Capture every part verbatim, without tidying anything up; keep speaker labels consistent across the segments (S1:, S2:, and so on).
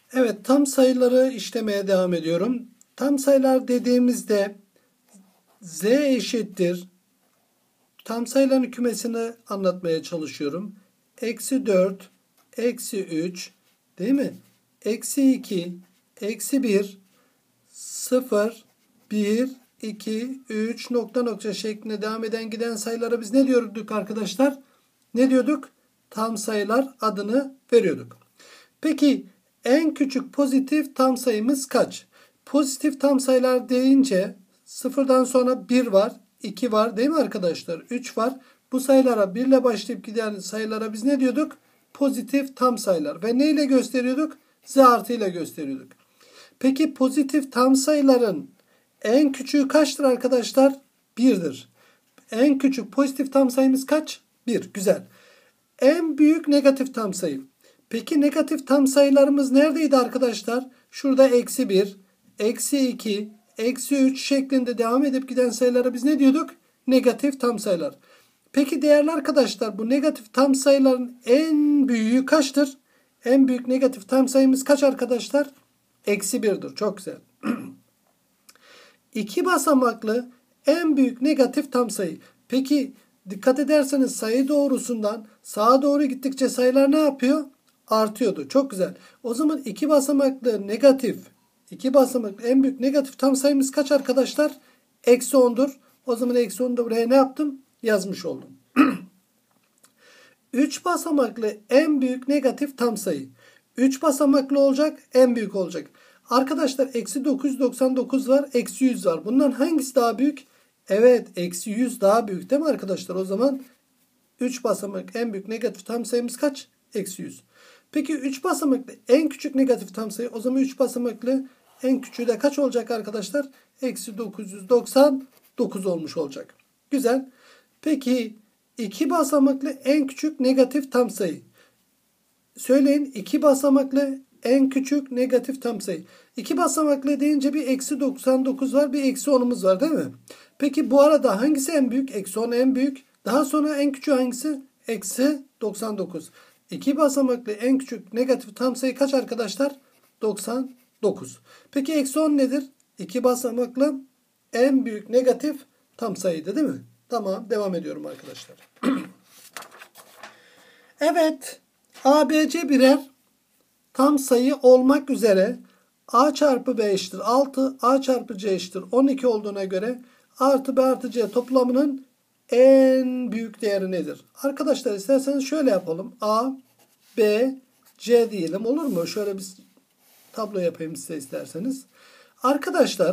S1: Evet, tam sayıları işlemeye devam ediyorum. Tam sayılar dediğimizde z eşittir. Tam sayıların kümesini anlatmaya çalışıyorum. Eksi dört, eksi üç, değil mi? Eksi iki, eksi bir, sıfır, bir, iki, üç, nokta nokta şeklinde devam eden giden sayılara biz ne diyorduk arkadaşlar? Ne diyorduk? Tam sayılar adını veriyorduk. Peki en küçük pozitif tam sayımız kaç? Pozitif tam sayılar deyince sıfırdan sonra bir var, iki var değil mi arkadaşlar? üç var. Bu sayılara bir ile başlayıp giden sayılara biz ne diyorduk? Pozitif tam sayılar. Ve ne ile gösteriyorduk? Z artı ile gösteriyorduk. Peki pozitif tam sayıların en küçüğü kaçtır arkadaşlar? bir'dir. En küçük pozitif tam sayımız kaç? bir. Güzel. En büyük negatif tam sayı. Peki negatif tam sayılarımız neredeydi arkadaşlar? Şurada eksi bir, eksi iki, eksi üç şeklinde devam edip giden sayılara biz ne diyorduk? Negatif tam sayılar. Peki değerli arkadaşlar, bu negatif tam sayıların en büyüğü kaçtır? En büyük negatif tam sayımız kaç arkadaşlar? Eksi bir'dir. Çok güzel. İki basamaklı en büyük negatif tam sayı. Peki dikkat ederseniz sayı doğrusundan sağa doğru gittikçe sayılar ne yapıyor? Artıyordu. Çok güzel. O zaman iki basamaklı negatif, iki basamaklı en büyük negatif tam sayımız kaç arkadaşlar? Eksi on'dur. O zaman eksi on'u da buraya ne yaptım? Yazmış oldum. üç basamaklı en büyük negatif tam sayı. üç basamaklı olacak, en büyük olacak. Arkadaşlar eksi dokuz yüz doksan dokuz var, eksi yüz var. Bundan hangisi daha büyük? Evet, eksi yüz daha büyük değil mi arkadaşlar? O zaman üç basamak en büyük negatif tam sayımız kaç? Eksi yüz. Peki üç basamaklı en küçük negatif tam sayı. O zaman üç basamaklı en küçüğü de kaç olacak arkadaşlar? Eksi dokuz yüz doksan dokuz olmuş olacak. Güzel. Peki iki basamaklı en küçük negatif tam sayı. Söyleyin, iki basamaklı en küçük negatif tam sayı. iki basamaklı deyince bir eksi doksan dokuz var, bir eksi on'umuz var değil mi? Peki bu arada hangisi en büyük? Eksi on en büyük. Daha sonra en küçüğü hangisi? Eksi doksan dokuz. iki basamaklı en küçük negatif tam sayı kaç arkadaşlar? doksan dokuz. Peki eksi on nedir? iki basamaklı en büyük negatif tam sayıydı değil mi? Tamam, devam ediyorum arkadaşlar. Evet, A B C birer tam sayı olmak üzere A çarpı B eşittir altı, A çarpı C eşittir on iki olduğuna göre A artı B artı C toplamının en büyük değeri nedir? Arkadaşlar isterseniz şöyle yapalım. A, B, C diyelim, olur mu? Şöyle bir tablo yapayım size isterseniz. Arkadaşlar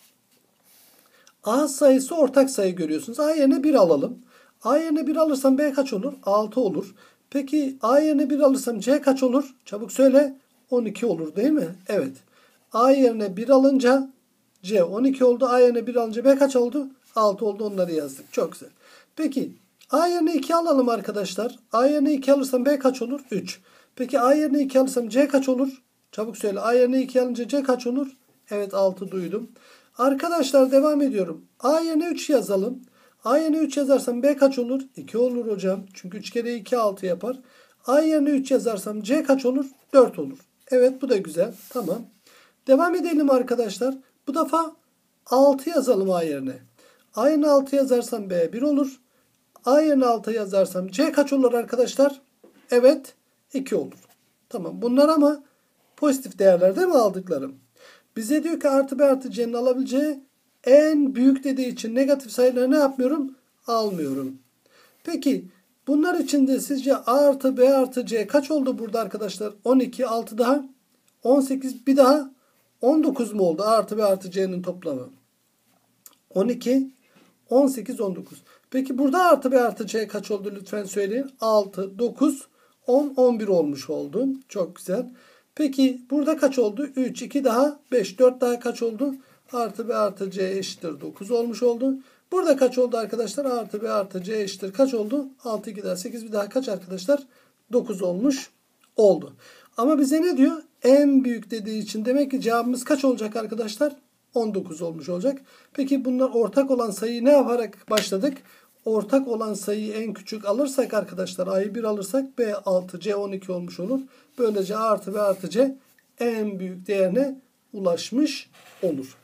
S1: A sayısı ortak sayı görüyorsunuz. A yerine bir alalım. A yerine bir alırsam B kaç olur? altı olur. Peki A yerine bir alırsam C kaç olur? Çabuk söyle. on iki olur değil mi? Evet. A yerine bir alınca C on iki oldu. A yerine bir alınca B kaç oldu? altı oldu. Onları yazdık. Çok güzel. Peki A yerine iki alalım arkadaşlar. A yerine iki alırsam B kaç olur? üç. Peki A yerine iki alırsam C kaç olur? Çabuk söyle. A yerine iki alınca C kaç olur? Evet, altı duydum. Arkadaşlar devam ediyorum. A yerine üç yazalım. A yerine üç yazarsam B kaç olur? iki olur hocam. Çünkü üç kere iki altı yapar. A yerine üç yazarsam C kaç olur? dört olur. Evet, bu da güzel. Tamam. Devam edelim arkadaşlar. Bu defa altı yazalım A yerine. A yerine altı yazarsam B bir olur. A yerine altı yazarsam C kaç olur arkadaşlar? Evet, iki olur. Tamam. Bunlar ama pozitif değerler değil mi aldıklarım? Bize diyor ki artı B artı C'nin alabileceği en büyük dediği için negatif sayıları ne yapmıyorum? Almıyorum. Peki bunlar içinde sizce A artı B artı C kaç oldu burada arkadaşlar? on iki, altı daha on sekiz, bir daha on dokuz mu oldu? A artı B artı C'nin toplamı. on iki, on sekiz, on dokuz. Peki burada artı B artı C kaç oldu lütfen söyleyin. altı, dokuz, on, on bir olmuş oldu. Çok güzel. Peki burada kaç oldu? üç, iki daha beş, dört daha kaç oldu? Artı B artı C eşittir dokuz olmuş oldu. Burada kaç oldu arkadaşlar? Artı B artı C eşittir kaç oldu? altı, iki daha sekiz, bir daha kaç arkadaşlar? dokuz olmuş oldu. Ama bize ne diyor? En büyük dediği için demek ki cevabımız kaç olacak arkadaşlar? on dokuz olmuş olacak. Peki bunlar ortak olan sayıyı ne yaparak başladık? Ortak olan sayıyı en küçük alırsak arkadaşlar A'yı bir alırsak B altı, C on iki olmuş olur. Böylece A artı B artı C en büyük değerine ulaşmış olur.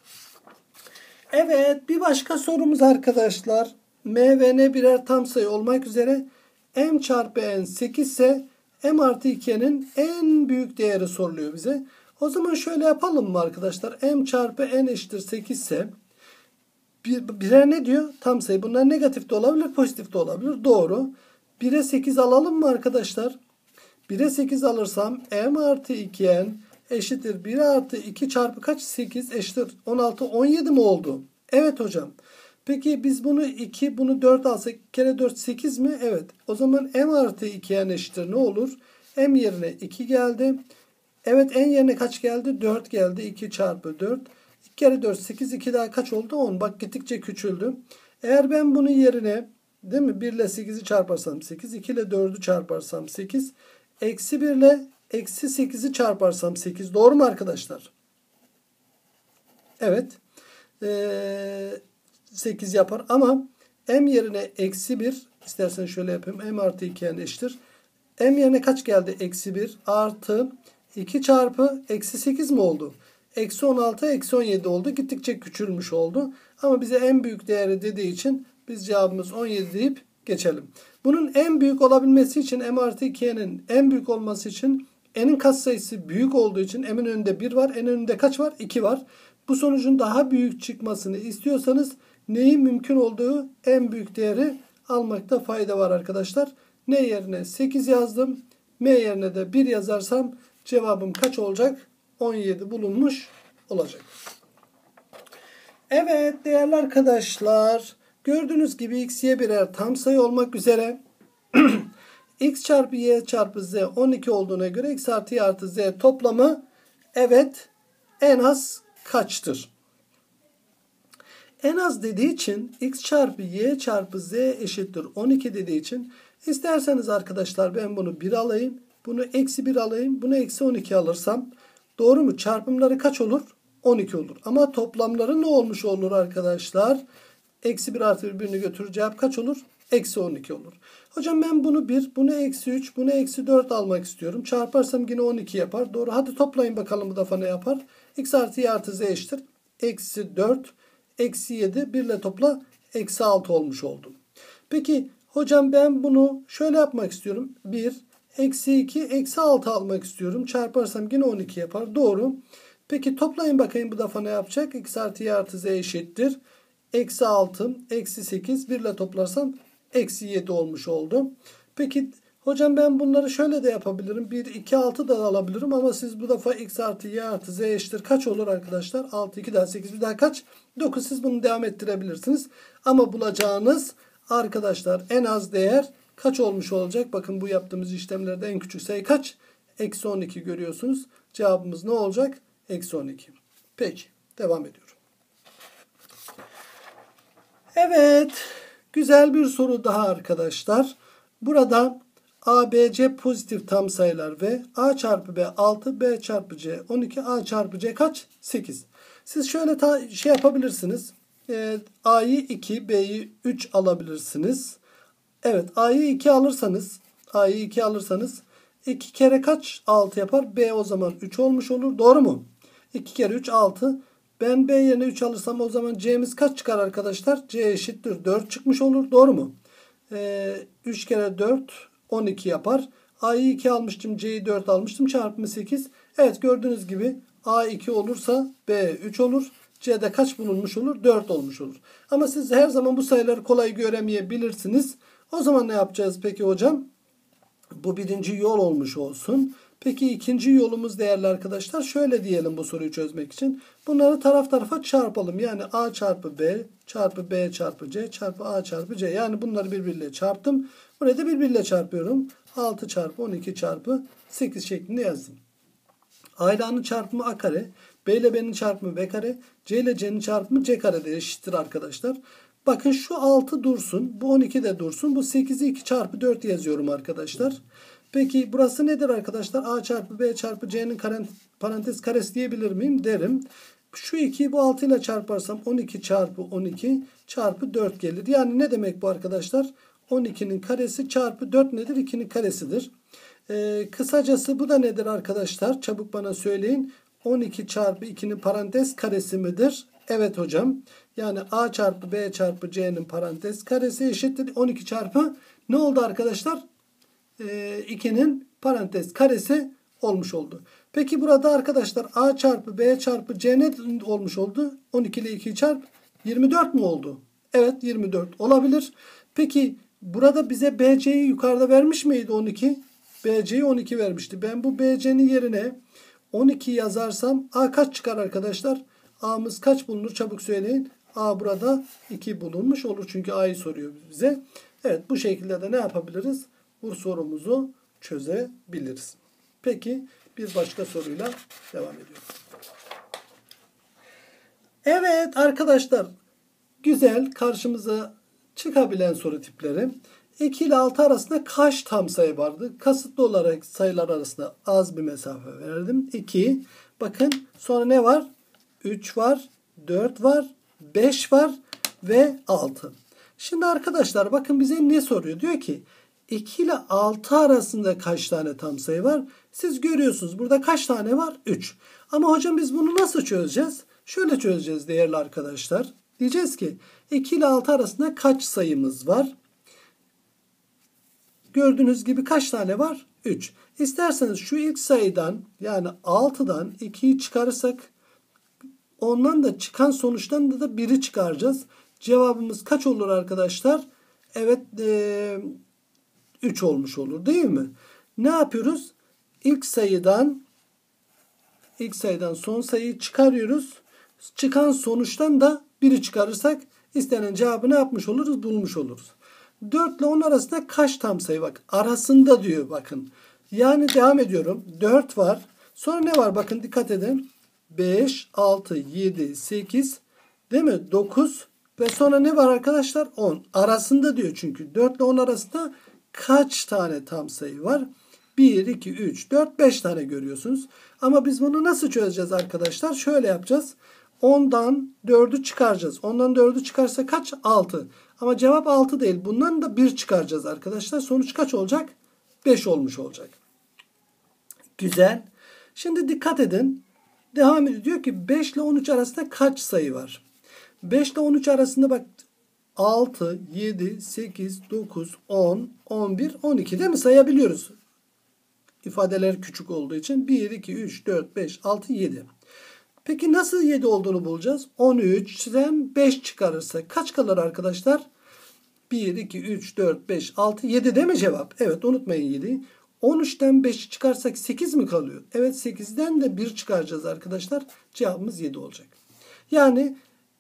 S1: Evet, bir başka sorumuz arkadaşlar. M ve N birer tam sayı olmak üzere M çarpı N sekiz ise M artı iki N'in en büyük değeri soruluyor bize. O zaman şöyle yapalım mı arkadaşlar? M çarpı N eşittir sekiz ise bir, birer ne diyor? Tam sayı. Bunlar negatif de olabilir, pozitif de olabilir. Doğru. bire sekiz alalım mı arkadaşlar? bire sekiz alırsam M artı iki N eşittir bir artı iki çarpı kaç? sekiz eşittir on altı, on yedi mi oldu? Evet hocam. Peki biz bunu iki, bunu dört alsak iki kere dört sekiz mi? Evet. O zaman M artı iki N eşittir ne olur? M yerine iki geldi. Evet, N yerine kaç geldi? dört geldi. iki çarpı dört. iki kere dört sekiz. iki daha kaç oldu? on. Bak gittikçe küçüldü. Eğer ben bunun yerine değil mi? bir ile sekizi çarparsam sekiz. iki ile dördü çarparsam sekiz. Eksi bir ile eksi sekizi çarparsam sekiz. Doğru mu arkadaşlar? Evet. Ee, sekiz yapar ama M yerine eksi bir. İstersen şöyle yapayım. M artı iki N eşittir. M yerine kaç geldi? Eksi bir artı iki çarpı eksi sekiz mi oldu? Eksi on altı, eksi on yedi oldu. Gittikçe küçülmüş oldu. Ama bize en büyük değeri dediği için biz cevabımız on yedi deyip geçelim. Bunun en büyük olabilmesi için M artı iki N'in en büyük olması için N'in katsayısı büyük olduğu için M'in önünde bir var. N'in önünde kaç var? iki var. Bu sonucun daha büyük çıkmasını istiyorsanız neyin mümkün olduğu en büyük değeri almakta fayda var arkadaşlar. N yerine sekiz yazdım. M yerine de bir yazarsam cevabım kaç olacak? on yedi bulunmuş olacak. Evet değerli arkadaşlar. Gördüğünüz gibi x, y birer tam sayı olmak üzere x çarpı y çarpı z on iki olduğuna göre x artı y artı z toplamı evet en az kaçtır? En az dediği için x çarpı y çarpı z eşittir on iki dediği için isterseniz arkadaşlar ben bunu bir alayım. Bunu eksi bir alayım. Bunu eksi on iki alırsam doğru mu? Çarpımları kaç olur? on iki olur. Ama toplamları ne olmuş olur arkadaşlar? Eksi bir artı bir birini götürür. Cevap kaç olur? Eksi on iki olur. Hocam ben bunu bir, bunu eksi üç, bunu eksi dört almak istiyorum. Çarparsam yine on iki yapar. Doğru. Hadi toplayın bakalım bu defa ne yapar? X artı y artı z eşittir. Eksi dört, eksi yedi. bir ile topla. Eksi altı olmuş oldu. Peki hocam ben bunu şöyle yapmak istiyorum. bir, eksi iki, eksi altı almak istiyorum. Çarparsam yine on iki yapar. Doğru. Peki toplayın bakayım bu defa ne yapacak? X artı y artı z eşittir. Eksi altı, eksi sekiz, bir ile toplarsam eksi yedi olmuş oldu. Peki hocam ben bunları şöyle de yapabilirim. bir, iki, altı da alabilirim ama siz bu defa x artı y artı z eşittir. Kaç olur arkadaşlar? altı, iki daha sekiz, bir daha kaç? dokuz. Siz bunu devam ettirebilirsiniz. Ama bulacağınız arkadaşlar en az değer kaç olmuş olacak? Bakın bu yaptığımız işlemlerde en küçük sayı kaç? Eksi on iki görüyorsunuz. Cevabımız ne olacak? Eksi on iki. Peki. Devam ediyorum. Evet. Güzel bir soru daha arkadaşlar. Burada A, B, C pozitif tam sayılar ve A çarpı B altı, B çarpı C on iki, A çarpı C kaç? sekiz. Siz şöyle ta şey yapabilirsiniz. E, A'yı iki, B'yi üç alabilirsiniz. Evet, A'yı iki alırsanız, A'yı iki alırsanız iki kere kaç? altı yapar. B o zaman üç olmuş olur. Doğru mu? iki kere üç altı. Ben B yerine üç alırsam o zaman C'miz kaç çıkar arkadaşlar? C eşittir dört çıkmış olur. Doğru mu? Ee, üç kere dört on iki yapar. A'yı iki almıştım. C'yi dört almıştım. Çarpımı sekiz. Evet gördüğünüz gibi A iki olursa B üç olur. C'de kaç bulunmuş olur? dört olmuş olur. Ama siz her zaman bu sayıları kolay göremeyebilirsiniz. O zaman ne yapacağız peki hocam? Bu birinci yol olmuş olsun. Peki ikinci yolumuz değerli arkadaşlar. Şöyle diyelim bu soruyu çözmek için. Bunları taraf tarafa çarpalım. Yani A çarpı B çarpı B çarpı C çarpı A çarpı C. Yani bunları birbiriyle çarptım. Burayı da birbiriyle çarpıyorum. altı çarpı on iki çarpı sekiz şeklinde yazdım. A ile A'nın çarpımı A kare. B ile B'nin çarpımı B kare. C ile C'nin çarpımı C kare de eşittir arkadaşlar. Bakın şu altı dursun. Bu on iki de dursun. Bu sekizi iki çarpı dört yazıyorum arkadaşlar. Peki burası nedir arkadaşlar? A çarpı B çarpı C'nin parantez karesi diyebilir miyim? Derim. Şu ikiyi bu altı ile çarparsam on iki çarpı on iki çarpı dört gelir. Yani ne demek bu arkadaşlar? on ikinin karesi çarpı dört nedir? ikinin karesidir. Ee, kısacası bu da nedir arkadaşlar? Çabuk bana söyleyin. on iki çarpı ikinin parantez karesi midir? Evet hocam. Yani a çarpı b çarpı c'nin parantez karesi eşittir on iki çarpı ne oldu arkadaşlar? Ee, ikinin parantez karesi olmuş oldu. Peki burada arkadaşlar a çarpı b çarpı c ne olmuş oldu? on iki ile ikiyi çarp yirmi dört mu oldu? Evet, yirmi dört olabilir. Peki burada bize B C'yi yukarıda vermiş miydi on iki? B C'yi on iki vermişti. Ben bu B C'nin yerine on iki yazarsam A kaç çıkar arkadaşlar? A'mız kaç bulunur? Çabuk söyleyin. A burada iki bulunmuş olur. Çünkü A'yı soruyor bize. Evet, bu şekilde de ne yapabiliriz? Bu sorumuzu çözebiliriz. Peki bir başka soruyla devam ediyoruz. Evet arkadaşlar, güzel karşımıza çıkabilen soru tipleri. iki ile altı arasında kaç tam sayı vardı? Kasıtlı olarak sayılar arasında az bir mesafe verdim. iki. Bakın sonra ne var? üç var, dört var, beş var ve altı. Şimdi arkadaşlar bakın bize ne soruyor? Diyor ki iki ile altı arasında kaç tane tam sayı var? Siz görüyorsunuz burada kaç tane var? üç. Ama hocam biz bunu nasıl çözeceğiz? Şöyle çözeceğiz değerli arkadaşlar. Diyeceğiz ki iki ile altı arasında kaç sayımız var? Gördüğünüz gibi kaç tane var? üç. İsterseniz şu ilk sayıdan yani altıdan ikiyi çıkarırsak ondan da çıkan sonuçtan da, da biri çıkaracağız. Cevabımız kaç olur arkadaşlar? Evet e, üç olmuş olur değil mi? Ne yapıyoruz? İlk sayıdan ilk sayıdan son sayıyı çıkarıyoruz. Çıkan sonuçtan da biri çıkarırsak istenen cevabı ne yapmış oluruz? Bulmuş oluruz. dört ile on arasında kaç tam sayı? Bak arasında diyor bakın. Yani devam ediyorum. dört var. Sonra ne var? Bakın dikkat edin. beş, altı, yedi, sekiz değil mi? dokuz ve sonra ne var arkadaşlar? on. Arasında diyor çünkü. dört ile on arasında kaç tane tam sayı var? bir, iki, üç, dört, beş tane görüyorsunuz. Ama biz bunu nasıl çözeceğiz arkadaşlar? Şöyle yapacağız. ondan dördü çıkaracağız. ondan dördü çıkarsa kaç? altı. Ama cevap altı değil. Bundan da bir çıkaracağız arkadaşlar. Sonuç kaç olacak? beş olmuş olacak. Güzel. Şimdi dikkat edin. Devam ediyor. Diyor ki beş ile on üç arasında kaç sayı var? beş ile on üç arasında bak altı, yedi, sekiz, dokuz, on, on bir, on iki değil mi? Sayabiliyoruz. İfadeler küçük olduğu için bir, iki, üç, dört, beş, altı, yedi. Peki nasıl yedi olduğunu bulacağız? on üçten beş çıkarırsak kaç kalır arkadaşlar? bir, iki, üç, dört, beş, altı, yedi değil mi cevap? Evet, unutmayın yediyi. on üçten beşi çıkarsak sekiz mi kalıyor? Evet, sekizden de bir çıkaracağız arkadaşlar. Cevabımız yedi olacak. Yani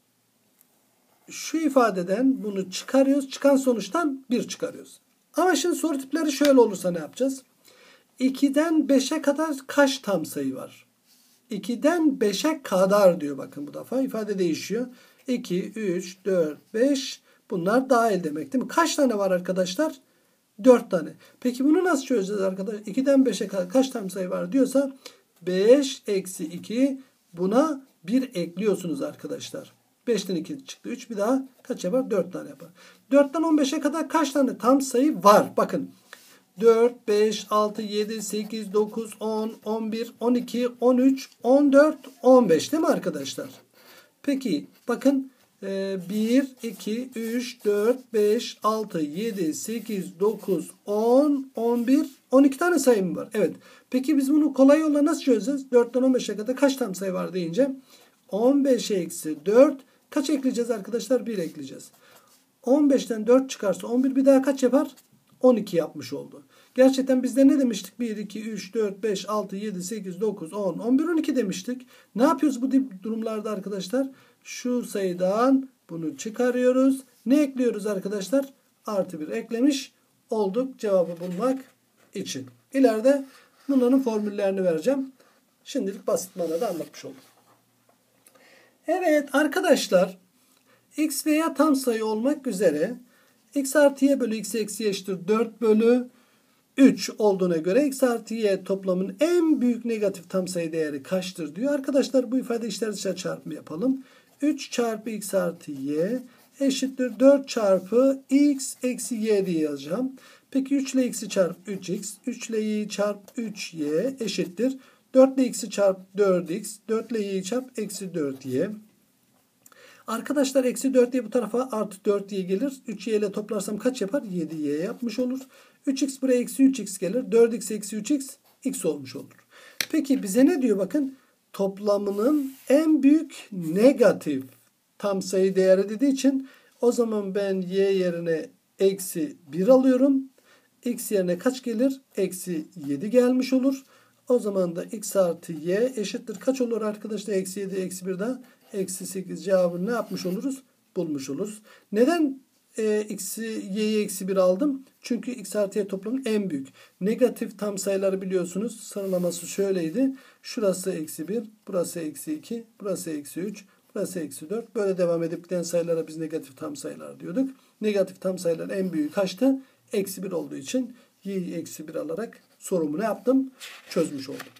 S1: şu ifadeden bunu çıkarıyoruz. Çıkan sonuçtan bir çıkarıyoruz. Ama şimdi soru tipleri şöyle olursa ne yapacağız? ikiden beşe kadar kaç tam sayı var? ikiden beşe kadar diyor bakın bu defa. İfade değişiyor. iki, üç, dört, beş bunlar dahil demek değil mi? Kaç tane var arkadaşlar? dört tane. Peki bunu nasıl çözeceğiz arkadaşlar? ikiden beşe kadar kaç tam sayı var diyorsa beş eksi iki buna bir ekliyorsunuz arkadaşlar. beşten iki çıktı. üç bir daha kaç yapar? dört tane yapar. dörtten on beşe kadar kaç tane tam sayı var? Bakın. dört, beş, altı, yedi, sekiz, dokuz, on, on bir, on iki, on üç, on dört, on beş değil mi arkadaşlar? Peki bakın bir, iki, üç, dört, beş, altı, yedi, sekiz, dokuz, on, on bir, on iki tane sayım var. Evet. Peki biz bunu kolay yolla nasıl çözeceğiz? dörtten on beşe kadar kaç tam sayı var deyince on beş eksi dört kaç ekleyeceğiz arkadaşlar? bir ekleyeceğiz. on beşten dört çıkarsa on bir bir daha kaç yapar? on iki yapmış oldu. Gerçekten biz de ne demiştik? bir, iki, üç, dört, beş, altı, yedi, sekiz, dokuz, on, on bir, on iki demiştik. Ne yapıyoruz bu durumlarda arkadaşlar? Şu sayıdan bunu çıkarıyoruz. Ne ekliyoruz arkadaşlar? Artı bir eklemiş olduk cevabı bulmak için. İleride bunların formüllerini vereceğim. Şimdilik basit manada anlatmış oldum. Evet arkadaşlar, x veya tam sayı olmak üzere x artı y bölü x eksi y eşittir dört bölü üç olduğuna göre x artı y toplamının en büyük negatif tam sayı değeri kaçtır diyor. Arkadaşlar bu ifade içler dışarı çarpımı yapalım. üç çarpı x artı y eşittir dört çarpı x eksi y diye yazacağım. Peki üç ile x'i çarp üç x. üç ile y'yi çarp üç y eşittir. dört ile x'i çarp dört x. dört ile y'yi çarp eksi dört y. Arkadaşlar eksi dört y bu tarafa artı dört y gelir. üç y ile toplarsam kaç yapar? yedi y yapmış olur. üç x buraya eksi üç x gelir. dört x eksi üç x x olmuş olur. Peki bize ne diyor bakın? Toplamının en büyük negatif tam sayı değeri dediği için o zaman ben y yerine eksi bir alıyorum. X yerine kaç gelir? Eksi yedi gelmiş olur. O zaman da x artı y eşittir. Kaç olur arkadaşlar? Eksi yedi, eksi bir daha. Eksi sekiz cevabını ne yapmış oluruz? Bulmuş oluruz. Neden e, x'i y'yi eksi bir aldım? Çünkü x artı y toplamının en büyük. Negatif tam sayıları biliyorsunuz. Sıralaması şöyleydi. Şurası eksi bir, burası eksi iki, burası eksi üç, burası eksi dört. Böyle devam edip giden sayılara biz negatif tam sayılar diyorduk. Negatif tam sayılar en büyüğü kaçtı? Eksi bir olduğu için y'yi eksi bir alarak sorumu ne yaptım? Çözmüş oldum.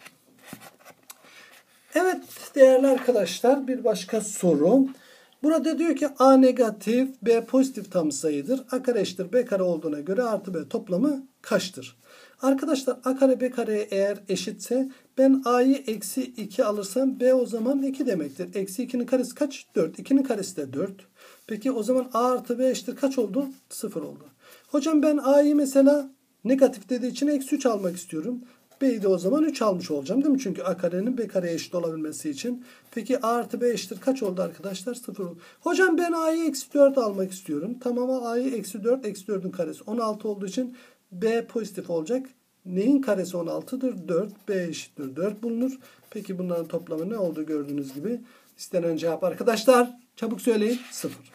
S1: Evet değerli arkadaşlar, bir başka soru. Burada diyor ki a negatif, b pozitif tam sayıdır. A kare eşittir b kare olduğuna göre artı b toplamı kaçtır? Arkadaşlar a kare b kareye eğer eşitse ben a'yı eksi iki alırsam b o zaman iki demektir. Eksi ikinin karesi kaç? dört. ikinin karesi de dört. Peki o zaman a artı b eşittir kaç oldu? sıfır oldu. Hocam ben a'yı mesela negatif dediği için eksi üç almak istiyorum. B'yi de o zaman üç almış olacağım değil mi? Çünkü a karenin b kareye eşit olabilmesi için. Peki a artı b eşittir kaç oldu arkadaşlar? sıfır oldu. Hocam ben a'yı eksi dört almak istiyorum. Tamam, a'yı eksi dört, eksi dördün karesi on altı olduğu için b pozitif olacak. Neyin karesi on altıdır? dört. B eşittir dört bulunur. Peki bunların toplamı ne oldu gördüğünüz gibi? İstenen cevap arkadaşlar çabuk söyleyin, sıfır.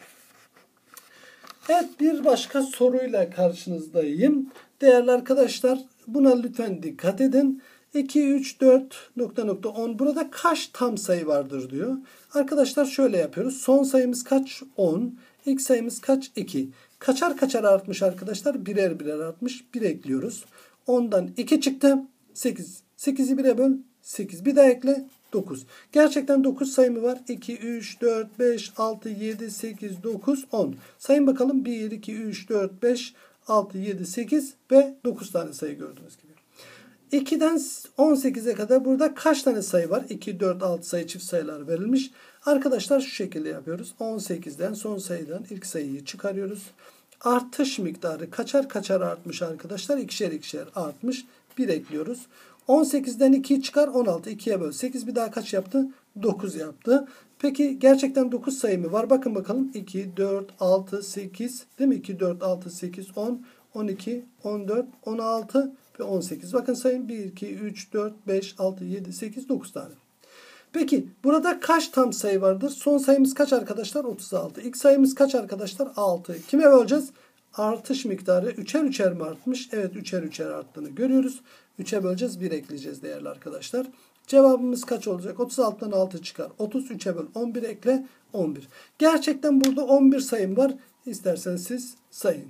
S1: Evet, bir başka soruyla karşınızdayım. Değerli arkadaşlar buna lütfen dikkat edin. iki, üç, dört, nokta nokta on. Burada kaç tam sayı vardır diyor. Arkadaşlar şöyle yapıyoruz. Son sayımız kaç? on. İlk sayımız kaç? iki. Kaçar kaçar artmış arkadaşlar? Birer birer artmış. bir ekliyoruz. ondan iki çıktı. sekiz. sekizi bire böl. sekiz. Bir daha ekle. dokuz. Gerçekten dokuz sayımı var. iki, üç, dört, beş, altı, yedi, sekiz, dokuz, on. Sayın bakalım. bir, iki, üç, dört, beş, altı, yedi, sekiz ve dokuz tane sayı gördüğünüz gibi. ikiden on sekize kadar burada kaç tane sayı var? iki, dört, altı sayı çift sayılar verilmiş. Arkadaşlar şu şekilde yapıyoruz. on sekizden son sayıdan ilk sayıyı çıkarıyoruz. Artış miktarı kaçar kaçar artmış arkadaşlar? İkişer ikişer artmış. bir ekliyoruz. on sekizden ikiyi çıkar, on altı. ikiye böl. sekiz bir daha kaç yaptı? dokuz yaptı. Peki gerçekten dokuz sayı mı var? Bakın bakalım. iki, dört, altı, sekiz. Değil mi? iki, dört, altı, sekiz, on, on iki, on dört, on altı ve on sekiz. Bakın sayın. bir, iki, üç, dört, beş, altı, yedi, sekiz, dokuz tane. Peki burada kaç tam sayı vardır? Son sayımız kaç arkadaşlar? otuz altı. İlk sayımız kaç arkadaşlar? altı. Kime böleceğiz? Artış miktarı üçer üçer mi artmış? Evet, üçer üçer arttığını görüyoruz. üçe böleceğiz, bir ekleyeceğiz değerli arkadaşlar. Cevabımız kaç olacak? otuz altıdan altı çıkar. otuz, üçe böl. on bir ekle. on bir. Gerçekten burada on bir sayım var. İsterseniz siz sayın.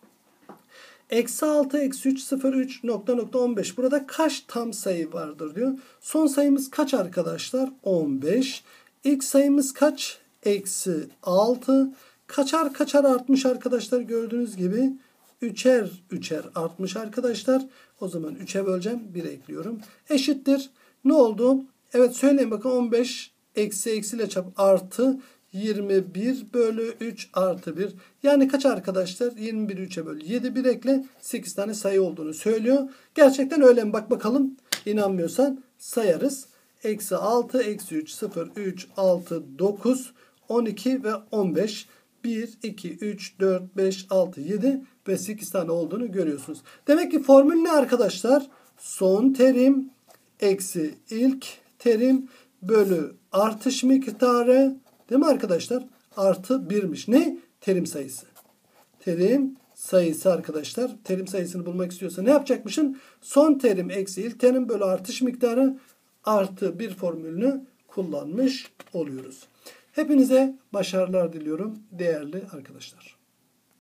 S1: Eksi altı, eksi üç, sıfır, üç, nokta nokta on beş. Burada kaç tam sayı vardır diyor. Son sayımız kaç arkadaşlar? on beş. İlk sayımız kaç? Eksi altı. Kaçar kaçar artmış arkadaşlar gördüğünüz gibi. Üçer üçer artmış arkadaşlar. O zaman üçe böleceğim. bir ekliyorum. Eşittir. Ne oldu? Evet söyleyin bakın, on beş eksi eksiyle çarp artı yirmi bir bölü üç artı bir. Yani kaç arkadaşlar? yirmi bir üçe böl. yedi, bir ekle. sekiz tane sayı olduğunu söylüyor. Gerçekten öyle mi? Bak bakalım. İnanmıyorsan sayarız. Eksi altı, eksi üç, sıfır, üç, altı, dokuz, on iki ve on beş. bir, iki, üç, dört, beş, altı, yedi ve sekiz tane olduğunu görüyorsunuz. Demek ki formül ne arkadaşlar? Son terim eksi ilk terim bölü artış miktarı, değil mi arkadaşlar? Artı birmiş. Ne? Terim sayısı. Terim sayısı arkadaşlar. Terim sayısını bulmak istiyorsa ne yapacakmışım? Son terim eksi ilk terim bölü artış miktarı artı bir formülünü kullanmış oluyoruz. Hepinize başarılar diliyorum değerli arkadaşlar.